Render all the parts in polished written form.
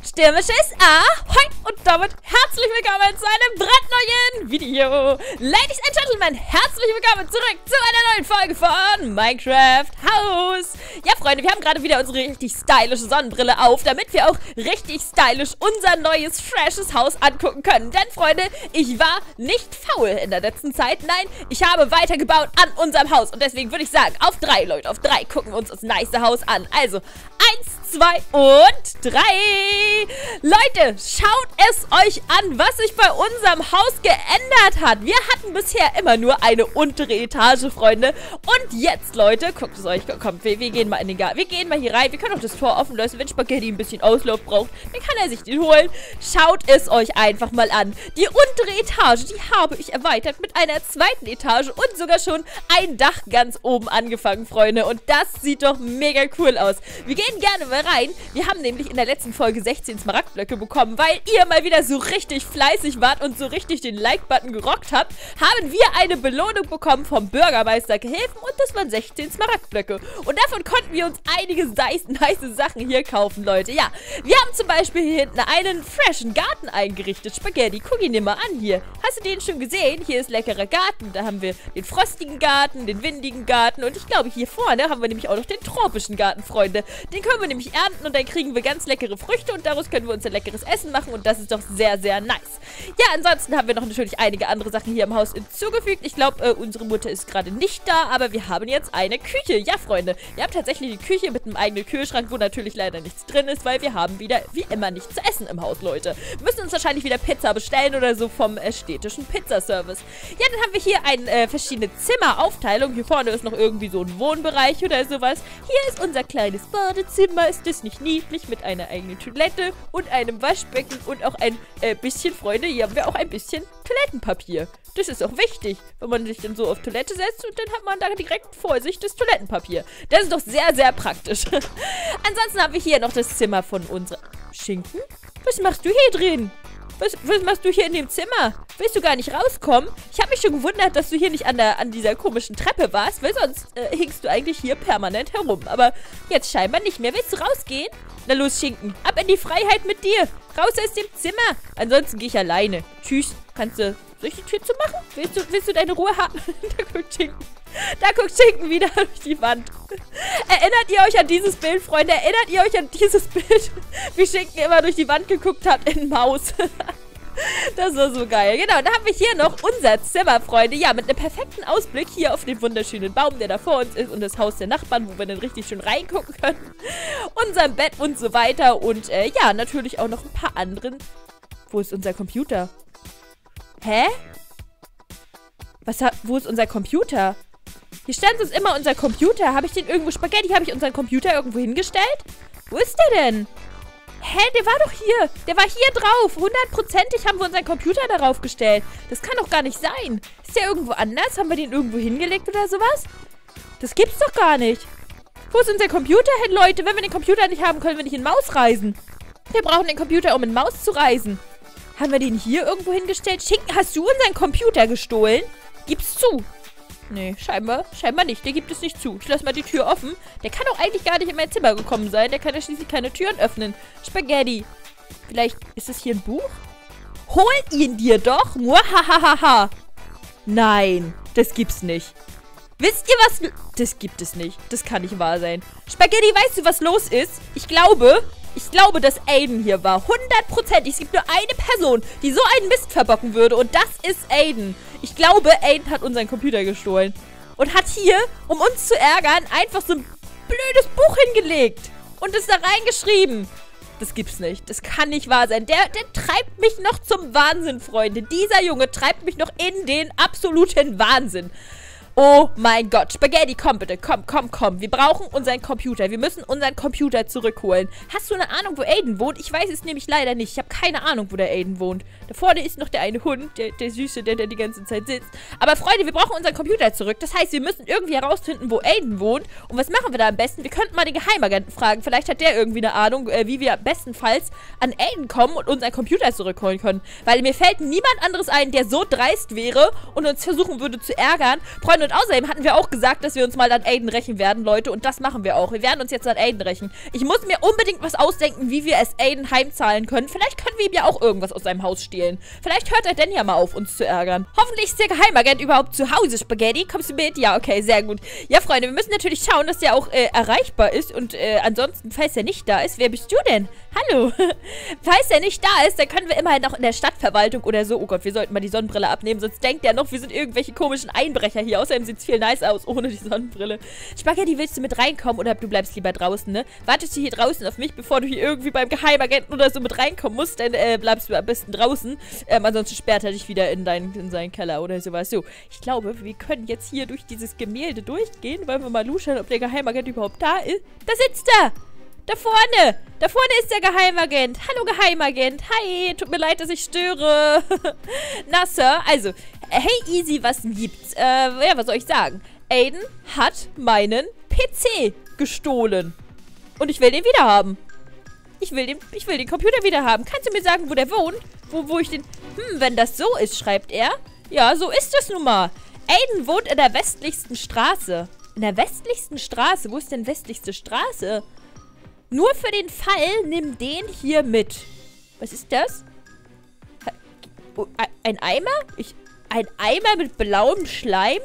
Stürmisches Ahoi und damit herzlich willkommen zu einem brandneuen Video. Ladies and Gentlemen, herzlich willkommen zurück zu einer neuen Folge von Minecraft Haus. Ja, Freunde, wir haben gerade wieder unsere richtig stylische Sonnenbrille auf, damit wir auch richtig stylisch unser neues, freshes Haus angucken können. Denn, Freunde, ich war nicht faul in der letzten Zeit. Nein, ich habe weitergebaut an unserem Haus. Und deswegen würde ich sagen, auf 3, Leute, auf 3 gucken wir uns das nice Haus an. Also, 1, 2 und 3. Leute, schaut es euch an, was sich bei unserem Haus geändert hat. Wir hatten bisher immer nur eine untere Etage, Freunde. Und jetzt, Leute, guckt es euch. Kommt, wir gehen mal in den Garten. Wir gehen mal hier rein. Wir können auch das Tor offen lassen. Wenn Spaghetti ein bisschen Auslauf braucht, dann kann er sich den holen. Schaut es euch einfach mal an. Die untere Etage, die habe ich erweitert mit einer zweiten Etage und sogar schon ein Dach ganz oben angefangen, Freunde. Und das sieht doch mega cool aus. Wir gehen gerne mal rein. Wir haben nämlich in der letzten Folge 16 Smaragdblöcke bekommen, weil ihr mal wieder so richtig fleißig wart und so richtig den Like-Button gerockt habt, haben wir eine Belohnung bekommen vom Bürgermeister Gehilfen und das waren 16 Smaragdblöcke. Und davon konnten wir uns einige nice Sachen hier kaufen, Leute. Ja, wir haben zum Beispiel hier hinten einen freshen Garten eingerichtet. Spaghetti, guck ihn dir mal an hier. Hast du den schon gesehen? Hier ist leckerer Garten. Da haben wir den frostigen Garten, den windigen Garten und ich glaube, hier vorne haben wir nämlich auch noch den tropischen Garten, Freunde. Den können wir nämlich ernten und dann kriegen wir ganz leckere Früchte und daraus können wir uns ein leckeres Essen machen und das ist doch sehr, sehr nice. Ja, ansonsten haben wir noch natürlich einige andere Sachen hier im Haus hinzugefügt. Ich glaube, unsere Mutter ist gerade nicht da, aber wir haben jetzt eine Küche. Ja, Freunde, wir haben tatsächlich die Küche mit einem eigenen Kühlschrank, wo natürlich leider nichts drin ist, weil wir haben wieder, wie immer, nichts zu essen im Haus, Leute. Wir müssen uns wahrscheinlich wieder Pizza bestellen oder so vom städtischen Pizzaservice. Ja, dann haben wir hier eine verschiedene Zimmeraufteilung. Hier vorne ist noch irgendwie so ein Wohnbereich oder sowas. Hier ist unser kleines Badezimmer. Ist das nicht niedlich mit einer eigenen Toilette und einem Waschbecken und auch ein bisschen, Freunde, hier haben wir auch ein bisschen Toilettenpapier. Das ist auch wichtig, wenn man sich dann so auf Toilette setzt und dann hat man da direkt vor sich das Toilettenpapier. Das ist doch sehr, sehr praktisch. Ansonsten haben wir hier noch das Zimmer von unserer Schinken. Was machst du hier drin? Was machst du hier in dem Zimmer? Willst du gar nicht rauskommen? Ich habe mich schon gewundert, dass du hier nicht an dieser komischen Treppe warst, weil sonst hingst du eigentlich hier permanent herum. Aber jetzt scheinbar nicht mehr. Willst du rausgehen? Na los, Schinken. Ab in die Freiheit mit dir. Raus aus dem Zimmer. Ansonsten gehe ich alleine. Tschüss. Soll ich die Tür zumachen? Willst du deine Ruhe haben? Da guckt Schinken. Da guckt Schinken wieder durch die Wand. Erinnert ihr euch an dieses Bild, Freunde? Erinnert ihr euch an dieses Bild? Wie Schinken immer durch die Wand geguckt hat in Maus. Das war so geil. Genau, dann haben wir hier noch unser Zimmer, Freunde. Ja, mit einem perfekten Ausblick hier auf den wunderschönen Baum, der da vor uns ist und das Haus der Nachbarn, wo wir dann richtig schön reingucken können. Unserem Bett und so weiter. Und ja, natürlich auch noch ein paar anderen. Wo ist unser Computer? Hä? Wo ist unser Computer? Hier stand sonst immer unser Computer. Habe ich den irgendwo... Spaghetti, habe ich unseren Computer irgendwo hingestellt? Wo ist der denn? Hä, der war doch hier. Der war hier drauf. 100%ig haben wir unseren Computer darauf gestellt. Das kann doch gar nicht sein. Ist der irgendwo anders? Haben wir den irgendwo hingelegt oder sowas? Das gibt's doch gar nicht. Wo ist unser Computer hin, Leute? Wenn wir den Computer nicht haben, können wir nicht in Maus reisen. Wir brauchen den Computer, um in Maus zu reisen. Haben wir den hier irgendwo hingestellt? Schinken, hast du unseren Computer gestohlen? Gib's zu. Nee, scheinbar nicht. Der gibt es nicht zu. Ich lasse mal die Tür offen. Der kann doch eigentlich gar nicht in mein Zimmer gekommen sein. Der kann ja schließlich keine Türen öffnen. Spaghetti. Vielleicht ist das hier ein Buch? Hol ihn dir doch. Muahahaha. Nein, das gibt's nicht. Wisst ihr was? Das gibt es nicht. Das kann nicht wahr sein. Spaghetti, weißt du, was los ist? Ich glaube, dass Aiden hier war. 100%. Es gibt nur eine Person, die so einen Mist verbocken würde. Und das ist Aiden. Ich glaube, Aiden hat unseren Computer gestohlen. Und hat hier, um uns zu ärgern, einfach so ein blödes Buch hingelegt. Und es da reingeschrieben. Das gibt's nicht. Das kann nicht wahr sein. Der treibt mich noch zum Wahnsinn, Freunde. Dieser Junge treibt mich noch in den absoluten Wahnsinn. Oh mein Gott. Spaghetti, komm bitte. Komm. Wir brauchen unseren Computer. Wir müssen unseren Computer zurückholen. Hast du eine Ahnung, wo Aiden wohnt? Ich weiß es nämlich leider nicht. Ich habe keine Ahnung, wo der Aiden wohnt. Da vorne ist noch der eine Hund, der Süße, der die ganze Zeit sitzt. Aber Freunde, wir brauchen unseren Computer zurück. Das heißt, wir müssen irgendwie herausfinden, wo Aiden wohnt. Und was machen wir da am besten? Wir könnten mal den Geheimagenten fragen. Vielleicht hat der irgendwie eine Ahnung, wie wir bestenfalls an Aiden kommen und unseren Computer zurückholen können. Weil mir fällt niemand anderes ein, der so dreist wäre und uns versuchen würde zu ärgern. Freunde, Und außerdem hatten wir auch gesagt, dass wir uns mal an Aiden rächen werden, Leute. Und das machen wir auch. Wir werden uns jetzt an Aiden rächen. Ich muss mir unbedingt was ausdenken, wie wir es Aiden heimzahlen können. Vielleicht können wir ihm ja auch irgendwas aus seinem Haus stehlen. Vielleicht hört er denn ja mal auf, uns zu ärgern. Hoffentlich ist der Geheimagent überhaupt zu Hause, Spaghetti. Kommst du mit? Ja, okay, sehr gut. Ja, Freunde, wir müssen natürlich schauen, dass der auch erreichbar ist. Und ansonsten, falls er nicht da ist, wer bist du denn? Hallo. Falls er nicht da ist, dann können wir immerhin noch in der Stadtverwaltung oder so. Oh Gott, wir sollten mal die Sonnenbrille abnehmen, sonst denkt er noch, wir sind irgendwelche komischen Einbrecher hier. Außerdem sieht es viel nicer aus ohne die Sonnenbrille. Spaghetti, willst du mit reinkommen oder du bleibst lieber draußen, ne? Wartest du hier draußen auf mich, bevor du hier irgendwie beim Geheimagenten oder so mit reinkommen musst, dann bleibst du am besten draußen. Ansonsten sperrt er dich wieder in seinen Keller oder sowas. So, ich glaube, wir können jetzt hier durch dieses Gemälde durchgehen. Wollen wir mal luschern, ob der Geheimagent überhaupt da ist? Da sitzt er! Da vorne! Da vorne ist der Geheimagent. Hallo, Geheimagent. Hi, tut mir leid, dass ich störe. Na, Sir, also, hey, easy, was gibt's? Ja, was soll ich sagen? Aiden hat meinen PC gestohlen. Und ich will den wieder haben. Ich will den Computer wieder haben. Kannst du mir sagen, wo der wohnt? Wo ich den... wenn das so ist, schreibt er. Ja, so ist es nun mal. Aiden wohnt in der westlichsten Straße. In der westlichsten Straße? Wo ist denn westlichste Straße? Nur für den Fall, nimm den hier mit. Was ist das? Ein Eimer? Ein Eimer mit blauem Schleim?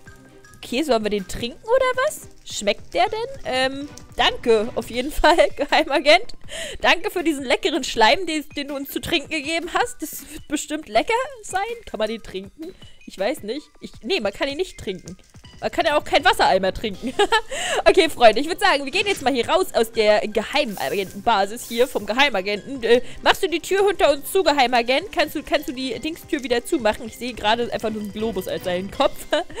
Okay, sollen wir den trinken oder was? Schmeckt der denn? Danke, auf jeden Fall, Geheimagent. Danke für diesen leckeren Schleim, den du uns zu trinken gegeben hast. Das wird bestimmt lecker sein. Kann man den trinken? Ich weiß nicht. Nee, man kann ihn nicht trinken. Man kann ja auch kein Wassereimer trinken. Okay, Freunde, ich würde sagen, wir gehen jetzt mal hier raus aus der Geheimagentenbasis hier vom Geheimagenten. Machst du die Tür hinter uns zu, Geheimagent? Kannst du die Dingstür wieder zumachen? Ich sehe gerade einfach nur einen Globus als seinen Kopf.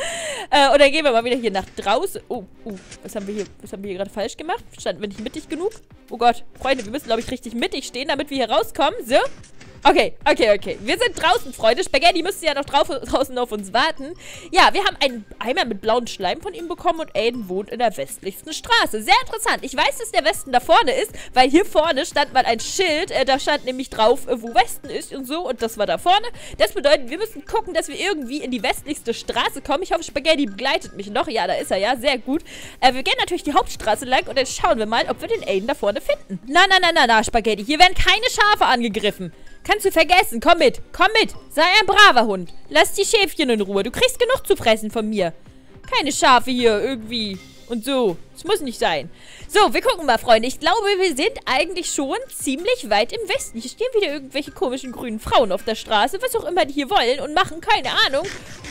Und dann gehen wir mal wieder hier nach draußen. Oh, was haben wir hier gerade falsch gemacht? Standen wir nicht mittig genug? Oh Gott, Freunde, wir müssen, glaube ich, richtig mittig stehen, damit wir hier rauskommen. So. Okay. Wir sind draußen, Freunde. Spaghetti müsste ja noch draußen auf uns warten. Ja, wir haben einen Eimer mit blauem Schleim von ihm bekommen und Aiden wohnt in der westlichsten Straße. Sehr interessant. Ich weiß, dass der Westen da vorne ist, weil hier vorne stand mal ein Schild. Da stand nämlich drauf, wo Westen ist und so. Und das war da vorne. Das bedeutet, wir müssen gucken, dass wir irgendwie in die westlichste Straße kommen. Ich hoffe, Spaghetti begleitet mich noch. Ja, da ist er ja. Sehr gut. Wir gehen natürlich die Hauptstraße lang und dann schauen wir mal, ob wir den Aiden da vorne finden. Na, Spaghetti. Hier werden keine Schafe angegriffen. Kannst du vergessen. Komm mit. Sei ein braver Hund. Lass die Schäfchen in Ruhe. Du kriegst genug zu fressen von mir. Keine Schafe hier irgendwie. Und so. Das muss nicht sein. So, wir gucken mal, Freunde. Ich glaube, wir sind eigentlich schon ziemlich weit im Westen. Hier stehen wieder irgendwelche komischen grünen Frauen auf der Straße. Was auch immer die hier wollen und machen. Keine Ahnung.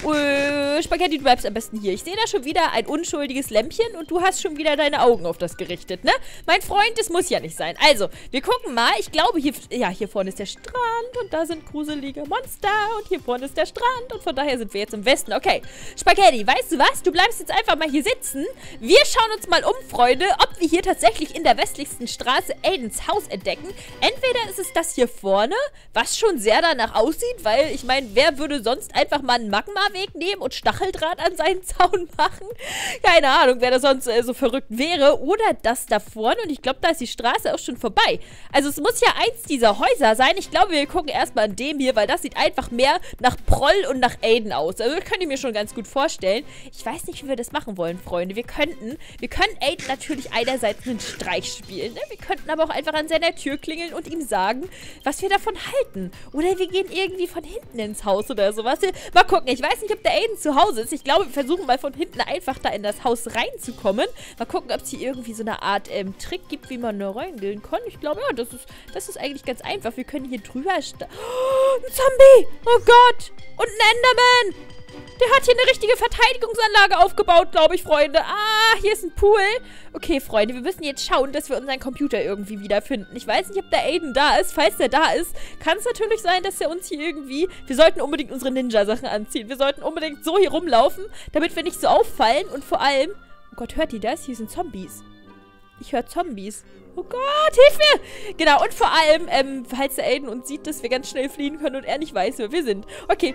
Spaghetti, du bleibst am besten hier. Ich sehe da schon wieder ein unschuldiges Lämpchen und du hast schon wieder deine Augen auf das gerichtet, ne? Mein Freund, das muss ja nicht sein. Also, wir gucken mal. Ich glaube, hier vorne ist der Strand und da sind gruselige Monster und hier vorne ist der Strand und von daher sind wir jetzt im Westen. Okay, Spaghetti, weißt du was? Du bleibst jetzt einfach mal hier sitzen. Wir schauen uns mal um, Freunde, ob wir hier tatsächlich in der westlichsten Straße Aidens Haus entdecken. Entweder ist es das hier vorne, was schon sehr danach aussieht, weil, ich meine, wer würde sonst einfach mal einen Magmaweg nehmen und Stacheldraht an seinen Zaun machen? Keine Ahnung, wer da sonst so verrückt wäre. Oder das da vorne und ich glaube, da ist die Straße auch schon vorbei. Also es muss ja eins dieser Häuser sein. Ich glaube, wir gucken erstmal an dem hier, weil das sieht einfach mehr nach Proll und nach Aiden aus. Also das könnt ihr mir schon ganz gut vorstellen. Ich weiß nicht, wie wir das machen wollen, Freunde. Wir können Aiden natürlich einerseits einen Streich spielen, ne? Wir könnten aber auch einfach an seiner Tür klingeln und ihm sagen, was wir davon halten. Oder wir gehen irgendwie von hinten ins Haus oder sowas. Mal gucken, ich weiß nicht, ob der Aiden zu Hause ist. Ich glaube, wir versuchen mal von hinten einfach da in das Haus reinzukommen. Mal gucken, ob es hier irgendwie so eine Art Trick gibt, wie man da reingehen kann. Ich glaube, ja, das ist eigentlich ganz einfach. Wir können hier drüber... Oh, ein Zombie! Oh Gott! Und ein Enderman! Der hat hier eine richtige Verteidigungsanlage aufgebaut, glaube ich, Freunde. Ah, hier ist ein Pool. Okay, Freunde, wir müssen jetzt schauen, dass wir unseren Computer irgendwie wiederfinden. Ich weiß nicht, ob der Aiden da ist. Falls der da ist, kann es natürlich sein, dass er uns hier irgendwie... Wir sollten unbedingt unsere Ninja-Sachen anziehen. Wir sollten unbedingt so hier rumlaufen, damit wir nicht so auffallen. Und vor allem... Oh Gott, hört ihr das? Hier sind Zombies. Ich höre Zombies. Oh Gott, hilf mir! Genau, und vor allem, falls der Aiden uns sieht, dass wir ganz schnell fliehen können und er nicht weiß, wer wir sind. Okay,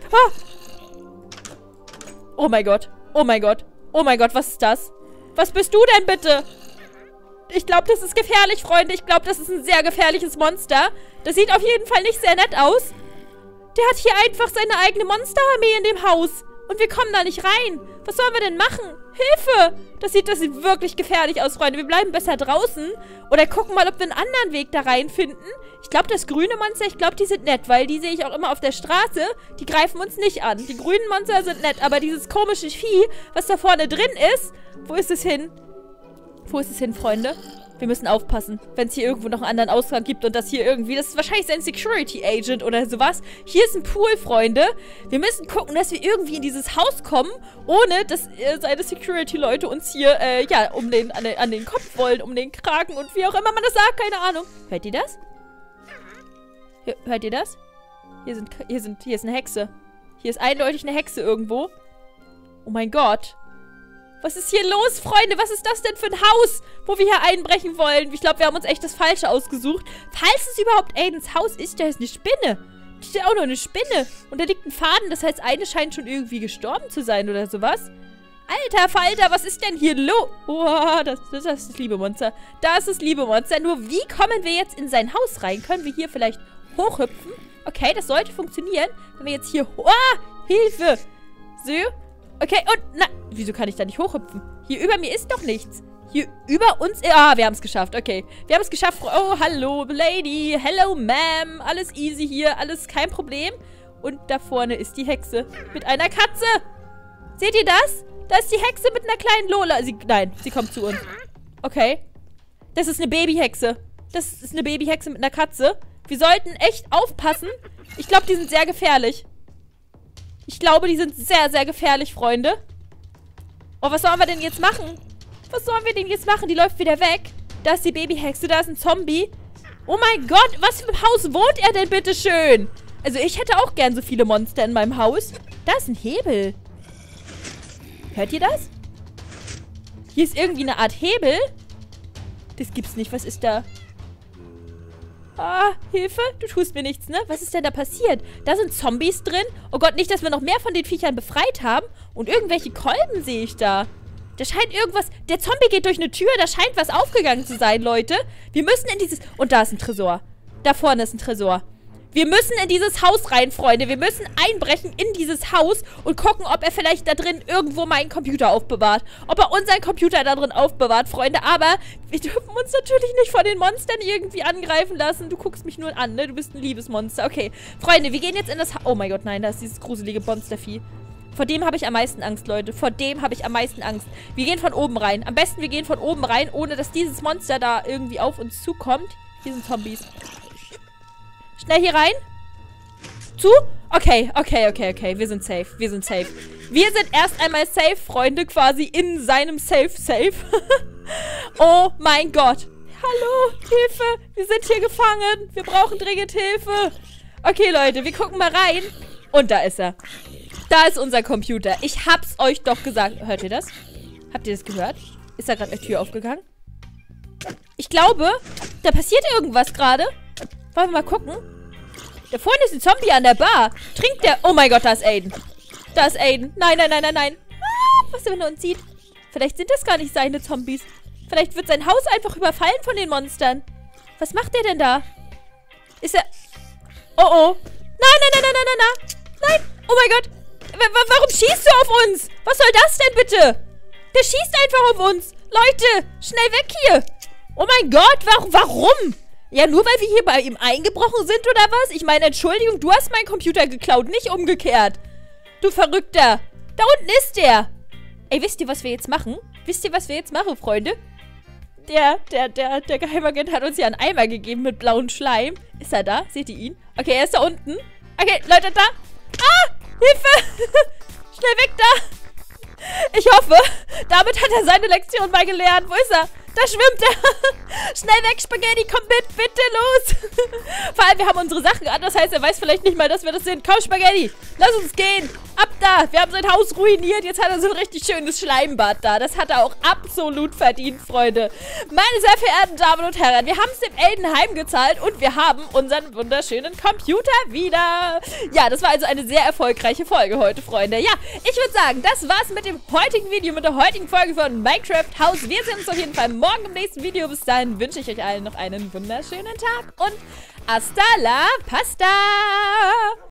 Oh mein Gott. Oh mein Gott. Oh mein Gott, was ist das? Was bist du denn bitte? Ich glaube, das ist gefährlich, Freunde. Ich glaube, das ist ein sehr gefährliches Monster. Das sieht auf jeden Fall nicht sehr nett aus. Der hat hier einfach seine eigene Monsterarmee in dem Haus. Und wir kommen da nicht rein. Was sollen wir denn machen? Hilfe! Das sieht wirklich gefährlich aus, Freunde. Wir bleiben besser draußen. Oder gucken mal, ob wir einen anderen Weg da rein finden. Ich glaube, das grüne Monster, ich glaube, die sind nett. Weil die sehe ich auch immer auf der Straße. Die greifen uns nicht an. Die grünen Monster sind nett. Aber dieses komische Vieh, was da vorne drin ist. Wo ist es hin? Wo ist es hin, Freunde? Wir müssen aufpassen, wenn es hier irgendwo noch einen anderen Ausgang gibt und das hier irgendwie... Das ist wahrscheinlich sein Security Agent oder sowas. Hier ist ein Pool, Freunde. Wir müssen gucken, dass wir irgendwie in dieses Haus kommen, ohne dass seine Security-Leute uns hier, ja, an den Kopf wollen, um den Kragen und wie auch immer man das sagt, keine Ahnung. Hört ihr das? Hört ihr das? Hier ist eine Hexe. Hier ist eindeutig eine Hexe irgendwo. Oh mein Gott. Was ist hier los, Freunde? Was ist das denn für ein Haus, wo wir hier einbrechen wollen? Ich glaube, wir haben uns echt das Falsche ausgesucht. Falls es überhaupt Aidens Haus ist, da ist eine Spinne. Da ist ja auch noch eine Spinne. Und da liegt ein Faden, das heißt, eine scheint schon irgendwie gestorben zu sein oder sowas. Alter Falter, was ist denn hier los? Oh, das ist das liebe Monster. Das ist das liebe Monster. Nur wie kommen wir jetzt in sein Haus rein? Können wir hier vielleicht hochhüpfen? Okay, das sollte funktionieren. Wenn wir jetzt hier... Oh, Hilfe! So... Okay, und... Na, wieso kann ich da nicht hochhüpfen? Hier über mir ist doch nichts. Hier über uns... Ah, wir haben es geschafft. Okay. Wir haben es geschafft. Oh, hallo, Lady. Hello, Ma'am. Alles easy hier. Alles kein Problem. Und da vorne ist die Hexe. Mit einer Katze. Seht ihr das? Da ist die Hexe mit einer kleinen Lola. Nein, sie kommt zu uns. Okay. Das ist eine Babyhexe. Das ist eine Babyhexe mit einer Katze. Wir sollten echt aufpassen. Ich glaube, die sind sehr gefährlich. Ich glaube, die sind sehr, sehr gefährlich, Freunde. Oh, was sollen wir denn jetzt machen? Was sollen wir denn jetzt machen? Die läuft wieder weg. Da ist die Babyhexe, da ist ein Zombie. Oh mein Gott, was für ein Haus wohnt er denn bitte schön? Also ich hätte auch gern so viele Monster in meinem Haus. Da ist ein Hebel. Hört ihr das? Hier ist irgendwie eine Art Hebel. Das gibt's nicht. Was ist da? Ah, Hilfe? Du tust mir nichts, ne? Was ist denn da passiert? Da sind Zombies drin. Oh Gott, nicht, dass wir noch mehr von den Viechern befreit haben. Und irgendwelche Kolben sehe ich da. Da scheint irgendwas... Der Zombie geht durch eine Tür. Da scheint was aufgegangen zu sein, Leute. Wir müssen in dieses... Und da ist ein Tresor. Da vorne ist ein Tresor. Wir müssen in dieses Haus rein, Freunde. Wir müssen einbrechen in dieses Haus und gucken, ob er vielleicht da drin irgendwo meinen Computer aufbewahrt. Ob er unseren Computer da drin aufbewahrt, Freunde. Aber wir dürfen uns natürlich nicht von den Monstern irgendwie angreifen lassen. Du guckst mich nur an, ne? Du bist ein liebes Monster. Okay, Freunde, wir gehen jetzt in das Haus. Oh mein Gott, nein, da ist dieses gruselige Monstervieh. Vor dem habe ich am meisten Angst, Leute. Vor dem habe ich am meisten Angst. Wir gehen von oben rein. Am besten, wir gehen von oben rein, ohne dass dieses Monster da irgendwie auf uns zukommt. Hier sind Zombies. Schnell hier rein. Zu? Okay. Wir sind safe. Wir sind safe. Wir sind erst einmal safe, Freunde, quasi in seinem Safe. Oh mein Gott. Hallo, Hilfe. Wir sind hier gefangen. Wir brauchen dringend Hilfe. Okay, Leute, wir gucken mal rein. Und da ist er. Da ist unser Computer. Ich hab's euch doch gesagt. Hört ihr das? Habt ihr das gehört? Ist da gerade eine Tür aufgegangen? Ich glaube, da passiert irgendwas gerade. Wollen wir mal gucken? Da vorne ist ein Zombie an der Bar. Trinkt der... Oh mein Gott, da ist Aiden. Da ist Aiden. Nein. Ah, was, wenn er uns sieht? Vielleicht sind das gar nicht seine Zombies. Vielleicht wird sein Haus einfach überfallen von den Monstern. Was macht der denn da? Ist er... Oh. Nein. Oh mein Gott. Warum schießt du auf uns? Was soll das denn bitte? Der schießt einfach auf uns. Leute, schnell weg hier. Oh mein Gott, warum? Ja, nur weil wir hier bei ihm eingebrochen sind oder was? Ich meine, Entschuldigung, du hast meinen Computer geklaut, nicht umgekehrt. Du Verrückter. Da unten ist der. Ey, wisst ihr, was wir jetzt machen? Freunde? Der Geheimagent hat uns ja einen Eimer gegeben mit blauem Schleim. Ist er da? Seht ihr ihn? Okay, er ist da unten. Okay, Leute, da. Ah, Hilfe. Schnell weg da. Ich hoffe, damit hat er seine Lektion mal gelernt. Wo ist er? Da schwimmt er. Schnell weg, Spaghetti, komm bitte los. Vor allem, wir haben unsere Sachen an. Das heißt, er weiß vielleicht nicht mal, dass wir das sind. Komm, Spaghetti, lass uns gehen. Ab da. Wir haben sein Haus ruiniert. Jetzt hat er so ein richtig schönes Schleimbad da. Das hat er auch absolut verdient, Freunde. Meine sehr verehrten Damen und Herren, wir haben es dem Aiden heimgezahlt und wir haben unseren wunderschönen Computer wieder. Ja, das war also eine sehr erfolgreiche Folge heute, Freunde. Ja, ich würde sagen, das war's mit dem heutigen Video, mit der heutigen Folge von Minecraft House. Wir sehen uns auf jeden Fall morgen im nächsten Video. Bis dahin wünsche ich euch allen noch einen wunderschönen Tag und hasta la pasta!